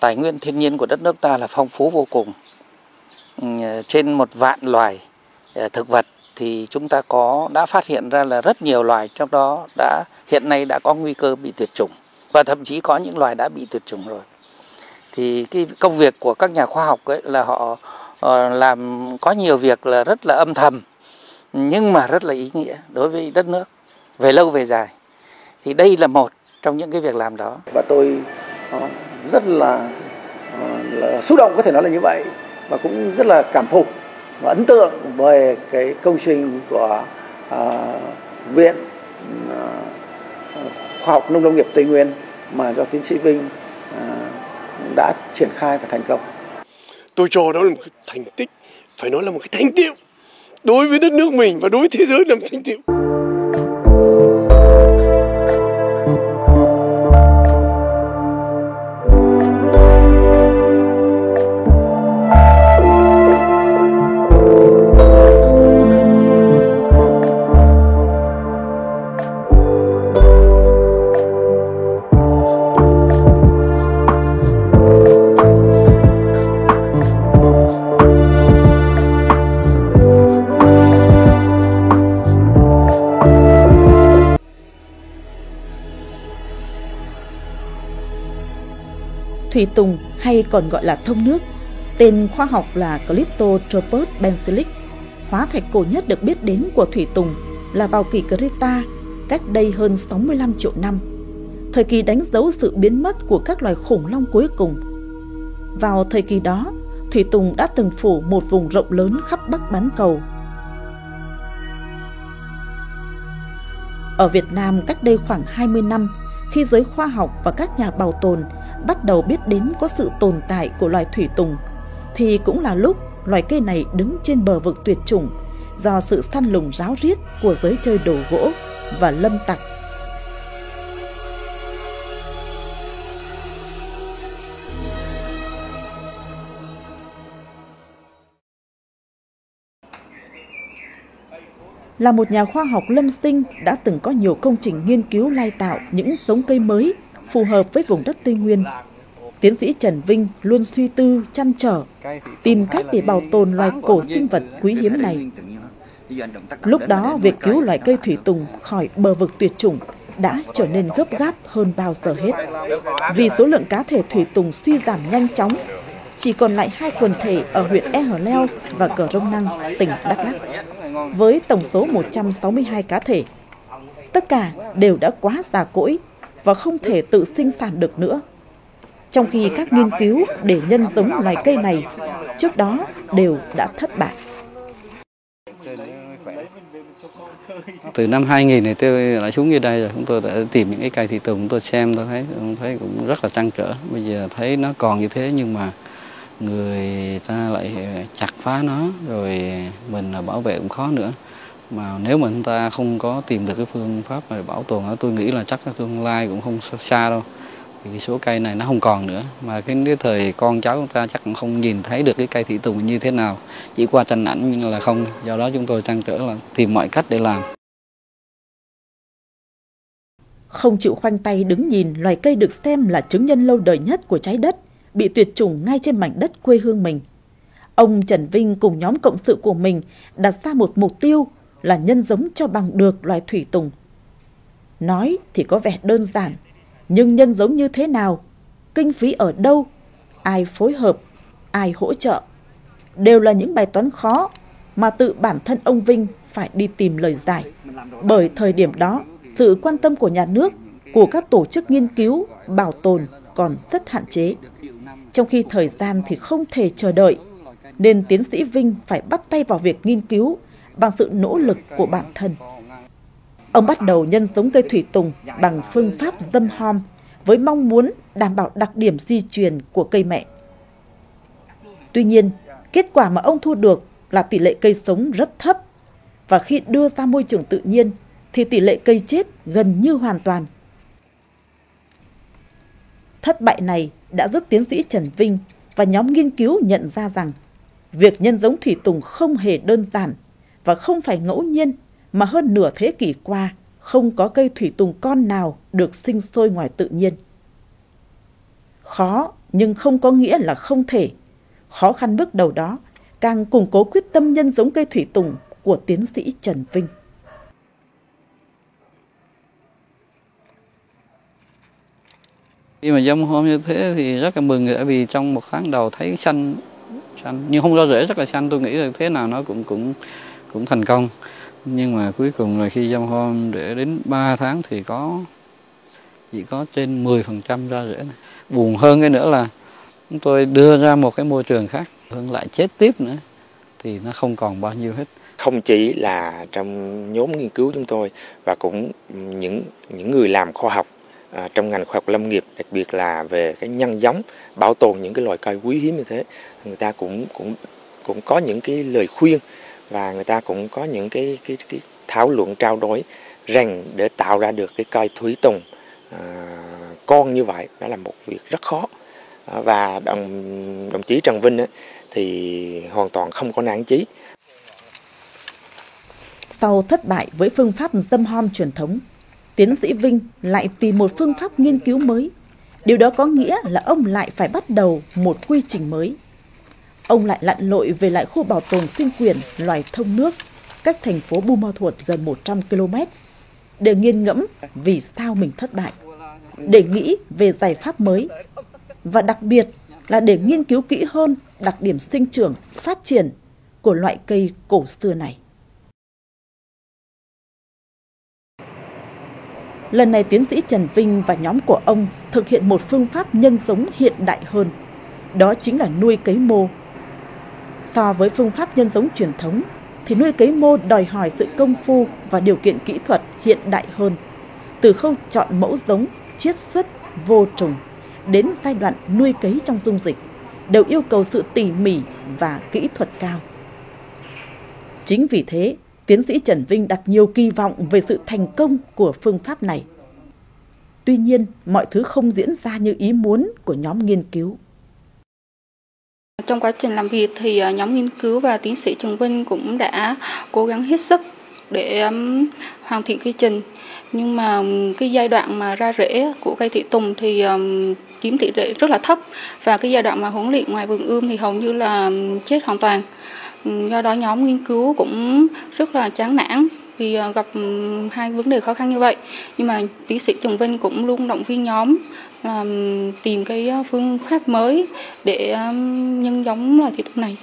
tài nguyên thiên nhiên của đất nước ta là phong phú vô cùng. Trên 1 vạn loài thực vật thì chúng ta đã phát hiện ra là rất nhiều loài, trong đó hiện nay đã có nguy cơ bị tuyệt chủng, và thậm chí có những loài đã bị tuyệt chủng rồi. Thì cái công việc của các nhà khoa học ấy là họ làm có nhiều việc là rất là âm thầm, nhưng mà rất là ý nghĩa đối với đất nước về lâu về dài. Thì đây là một trong những cái việc làm đó. Và tôi rất là xúc động, có thể nói là như vậy, và cũng rất là cảm phục và ấn tượng về cái công trình của Viện Khoa học Nông Lâm nghiệp Tây Nguyên mà do tiến sĩ Vinh đã triển khai và thành công. Tôi cho đó là một cái thành tích, phải nói là một cái thành tựu đối với đất nước mình và đối với thế giới, là một thành tựu. Thủy tùng hay còn gọi là thông nước, tên khoa học là Calyptotropus benzilic, hóa thạch cổ nhất được biết đến của thủy tùng là vào kỷ Creta cách đây hơn 65 triệu năm, thời kỳ đánh dấu sự biến mất của các loài khủng long cuối cùng. Vào thời kỳ đó, thủy tùng đã từng phủ một vùng rộng lớn khắp Bắc bán cầu. Ở Việt Nam cách đây khoảng 20 năm, khi giới khoa học và các nhà bảo tồn bắt đầu biết đến có sự tồn tại của loài thủy tùng, thì cũng là lúc loài cây này đứng trên bờ vực tuyệt chủng do sự săn lùng ráo riết của giới chơi đồ gỗ và lâm tặc. Là một nhà khoa học lâm sinh đã từng có nhiều công trình nghiên cứu lai tạo những giống cây mới phù hợp với vùng đất Tây Nguyên, tiến sĩ Trần Vinh luôn suy tư trăn trở tìm cách để bảo tồn loài cổ sinh vật quý hiếm này. Lúc đó, việc cứu loài cây thủy tùng khỏi bờ vực tuyệt chủng đã trở nên gấp gáp hơn bao giờ hết, vì số lượng cá thể thủy tùng suy giảm nhanh chóng, chỉ còn lại 2 quần thể ở huyện E Hờ Leo và Cờ Rông Năng, tỉnh Đắk Lắk, với tổng số 162 cá thể. Tất cả đều đã quá già cỗi và không thể tự sinh sản được nữa, trong khi các nghiên cứu để nhân giống loài cây này trước đó đều đã thất bại. Từ năm 2000 này tôi lại xuống dưới đây rồi, chúng tôi đã tìm những cái cây thủy tùng, tôi xem tôi thấy cũng rất là trăn trở. Bây giờ thấy nó còn như thế nhưng mà người ta lại chặt phá nó, rồi mình bảo vệ cũng khó nữa. Mà nếu mà chúng ta không có tìm được cái phương pháp để bảo tồn nó, tôi nghĩ là chắc là tương lai cũng không xa đâu. Thì cái số cây này nó không còn nữa, mà cái thời con cháu chúng ta chắc cũng không nhìn thấy được cái cây thủy tùng như thế nào, chỉ qua tranh ảnh nhưng là không. Do đó chúng tôi trăn trở là tìm mọi cách để làm. Không chịu khoanh tay đứng nhìn loài cây được xem là chứng nhân lâu đời nhất của trái đất bị tuyệt chủng ngay trên mảnh đất quê hương mình, ông Trần Vinh cùng nhóm cộng sự của mình đặt ra một mục tiêu là nhân giống cho bằng được loài thủy tùng. Nói thì có vẻ đơn giản, nhưng nhân giống như thế nào, kinh phí ở đâu, ai phối hợp, ai hỗ trợ, đều là những bài toán khó mà tự bản thân ông Vinh phải đi tìm lời giải. Bởi thời điểm đó, sự quan tâm của nhà nước, của các tổ chức nghiên cứu, bảo tồn còn rất hạn chế. Trong khi thời gian thì không thể chờ đợi, nên tiến sĩ Vinh phải bắt tay vào việc nghiên cứu bằng sự nỗ lực của bản thân. Ông bắt đầu nhân giống cây thủy tùng bằng phương pháp dâm hom với mong muốn đảm bảo đặc điểm di truyền của cây mẹ. Tuy nhiên, kết quả mà ông thu được là tỷ lệ cây sống rất thấp, và khi đưa ra môi trường tự nhiên thì tỷ lệ cây chết gần như hoàn toàn. Thất bại này đã giúp tiến sĩ Trần Vinh và nhóm nghiên cứu nhận ra rằng việc nhân giống thủy tùng không hề đơn giản và không phải ngẫu nhiên, mà hơn nửa thế kỷ qua không có cây thủy tùng con nào được sinh sôi ngoài tự nhiên. Khó nhưng không có nghĩa là không thể. Khó khăn bước đầu đó càng củng cố quyết tâm nhân giống cây thủy tùng của tiến sĩ Trần Vinh. Khi mà dâm hôm như thế thì rất là mừng, bởi vì trong một tháng đầu thấy xanh nhưng không ra rễ rất là xanh, tôi nghĩ là thế nào nó cũng thành công. Nhưng mà cuối cùng là khi dâm hôm để đến 3 tháng thì chỉ có trên 10% ra rễ. Buồn hơn cái nữa là chúng tôi đưa ra một cái môi trường khác, Hương lại chết tiếp nữa thì nó không còn bao nhiêu hết. Không chỉ là trong nhóm nghiên cứu chúng tôi và cũng những người làm khoa học trong ngành khoa học lâm nghiệp, đặc biệt là về cái nhân giống, bảo tồn những cái loài cây quý hiếm như thế, người ta cũng có những cái lời khuyên và người ta cũng có những cái thảo luận trao đổi rằng để tạo ra được cái cây thủy tùng con như vậy đó là một việc rất khó. Và đồng chí Trần Vinh ấy, thì hoàn toàn không có nản chí. Sau thất bại với phương pháp dâm hom truyền thống, tiến sĩ Vinh lại tìm một phương pháp nghiên cứu mới. Điều đó có nghĩa là ông lại phải bắt đầu một quy trình mới. Ông lại lặn lội về lại khu bảo tồn sinh quyển loài thông nước, cách thành phố Buôn Ma Thuột gần 100 km, để nghiền ngẫm vì sao mình thất bại, để nghĩ về giải pháp mới, và đặc biệt là để nghiên cứu kỹ hơn đặc điểm sinh trưởng, phát triển của loại cây cổ xưa này. Lần này tiến sĩ Trần Vinh và nhóm của ông thực hiện một phương pháp nhân giống hiện đại hơn, đó chính là nuôi cấy mô. So với phương pháp nhân giống truyền thống thì nuôi cấy mô đòi hỏi sự công phu và điều kiện kỹ thuật hiện đại hơn, từ khâu chọn mẫu giống, chiết xuất, vô trùng đến giai đoạn nuôi cấy trong dung dịch đều yêu cầu sự tỉ mỉ và kỹ thuật cao. Chính vì thế, tiến sĩ Trần Vinh đặt nhiều kỳ vọng về sự thành công của phương pháp này. Tuy nhiên, mọi thứ không diễn ra như ý muốn của nhóm nghiên cứu. Trong quá trình làm việc thì nhóm nghiên cứu và tiến sĩ Trần Vinh cũng đã cố gắng hết sức để hoàn thiện quy trình. Nhưng mà cái giai đoạn mà ra rễ của cây thủy tùng thì chiếm tỷ lệ rất là thấp, và cái giai đoạn mà huấn luyện ngoài vườn ươm thì hầu như là chết hoàn toàn. Do đó nhóm nghiên cứu cũng rất là chán nản vì gặp hai vấn đề khó khăn như vậy. Nhưng mà tiến sĩ Trần Vinh cũng luôn động viên nhóm là tìm cái phương pháp mới để nhân giống loài thủy tùng này.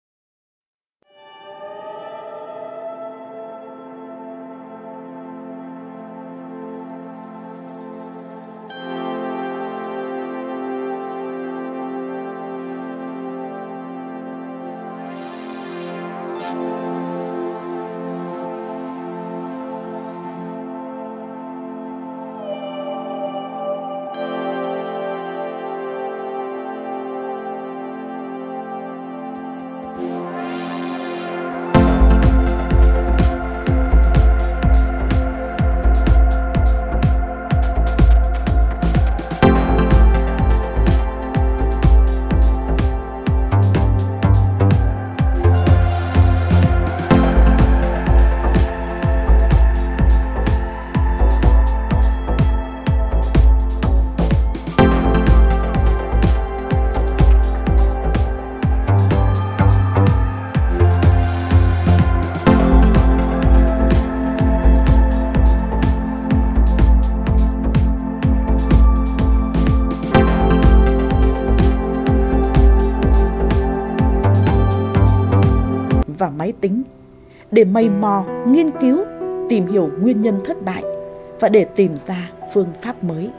Và máy tính để mày mò, nghiên cứu, tìm hiểu nguyên nhân thất bại và để tìm ra phương pháp mới.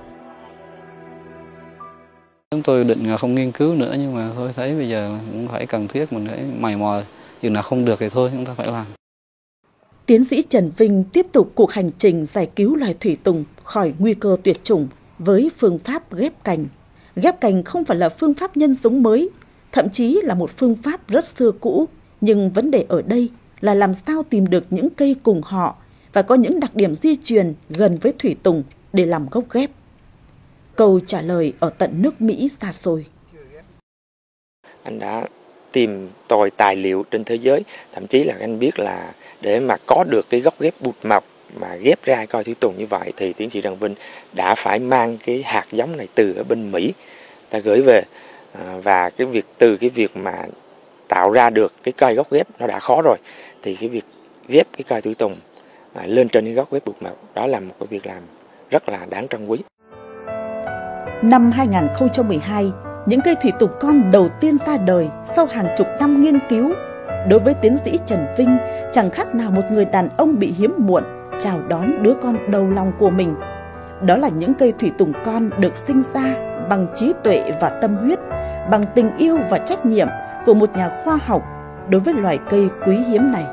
Chúng tôi định là không nghiên cứu nữa, nhưng mà thôi thấy bây giờ cũng phải cần thiết, mình phải mày mò, chừng nào không được thì thôi chúng ta phải làm. Tiến sĩ Trần Vinh tiếp tục cuộc hành trình giải cứu loài thủy tùng khỏi nguy cơ tuyệt chủng với phương pháp ghép cành. Ghép cành không phải là phương pháp nhân giống mới, thậm chí là một phương pháp rất xưa cũ. Nhưng vấn đề ở đây là làm sao tìm được những cây cùng họ và có những đặc điểm di truyền gần với thủy tùng để làm gốc ghép. Câu trả lời ở tận nước Mỹ xa xôi. Anh đã tìm tòi tài liệu trên thế giới, thậm chí là anh biết là để mà có được cái gốc ghép bụt mọc mà ghép ra cây thủy tùng như vậy thì tiến sĩ Trần Vinh đã phải mang cái hạt giống này từ ở bên Mỹ ta gửi về. Và từ cái việc mà tạo ra được cái cây gốc ghép nó đã khó rồi, thì cái việc ghép cái cây thủy tùng lên trên cái gốc ghép bụt mật, đó là một cái việc làm rất là đáng trân quý. Năm 2012, những cây thủy tùng con đầu tiên ra đời sau hàng chục năm nghiên cứu. Đối với tiến sĩ Trần Vinh, chẳng khác nào một người đàn ông bị hiếm muộn chào đón đứa con đầu lòng của mình. Đó là những cây thủy tùng con được sinh ra bằng trí tuệ và tâm huyết, bằng tình yêu và trách nhiệm của một nhà khoa học đối với loài cây quý hiếm này.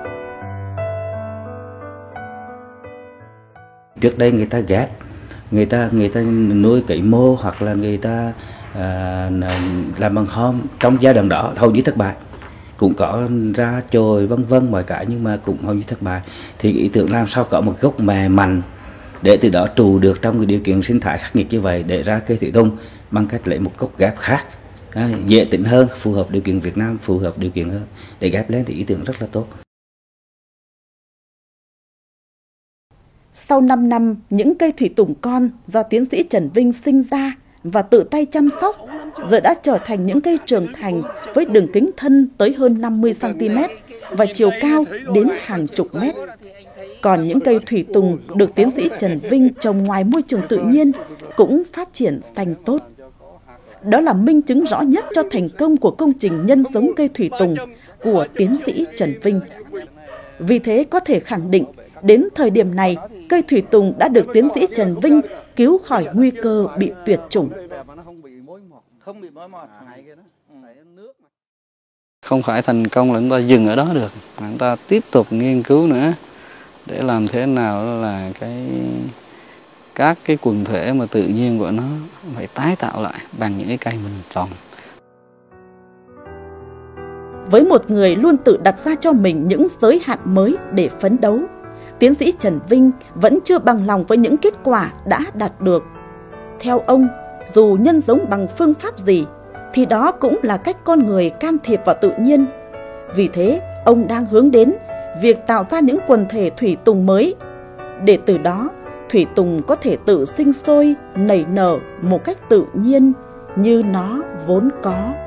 Trước đây người ta ghép, người ta nuôi cấy mô, hoặc là người ta làm bằng hom. Trong giai đoạn đó hầu như thất bại, cũng có ra chồi vân vân mọi cái, nhưng mà cũng hầu như thất bại. Thì ý tưởng làm sao có một gốc mè mạnh để từ đó trụ được trong cái điều kiện sinh thái khắc nghiệt như vậy, để ra cây thủy tùng bằng cách lấy một gốc ghép khác, dễ tính hơn, phù hợp điều kiện Việt Nam, phù hợp điều kiện hơn để ghép lên, thì ý tưởng rất là tốt. Sau 5 năm, những cây thủy tùng con do tiến sĩ Trần Vinh sinh ra và tự tay chăm sóc giờ đã trở thành những cây trưởng thành với đường kính thân tới hơn 50 cm và chiều cao đến hàng chục mét. Còn những cây thủy tùng được tiến sĩ Trần Vinh trồng ngoài môi trường tự nhiên cũng phát triển xanh tốt. Đó là minh chứng rõ nhất cho thành công của công trình nhân giống cây thủy tùng của tiến sĩ Trần Vinh. Vì thế có thể khẳng định, đến thời điểm này, cây thủy tùng đã được tiến sĩ Trần Vinh cứu khỏi nguy cơ bị tuyệt chủng. Không phải thành công là chúng ta dừng ở đó được, mà chúng ta tiếp tục nghiên cứu nữa để làm thế nào là các cái quần thể mà tự nhiên của nó phải tái tạo lại bằng những cái cây mình trồng. Với một người luôn tự đặt ra cho mình những giới hạn mới để phấn đấu, tiến sĩ Trần Vinh vẫn chưa bằng lòng với những kết quả đã đạt được. Theo ông, dù nhân giống bằng phương pháp gì, thì đó cũng là cách con người can thiệp vào tự nhiên. Vì thế, ông đang hướng đến việc tạo ra những quần thể thủy tùng mới, để từ đó thủy tùng có thể tự sinh sôi, nảy nở một cách tự nhiên như nó vốn có.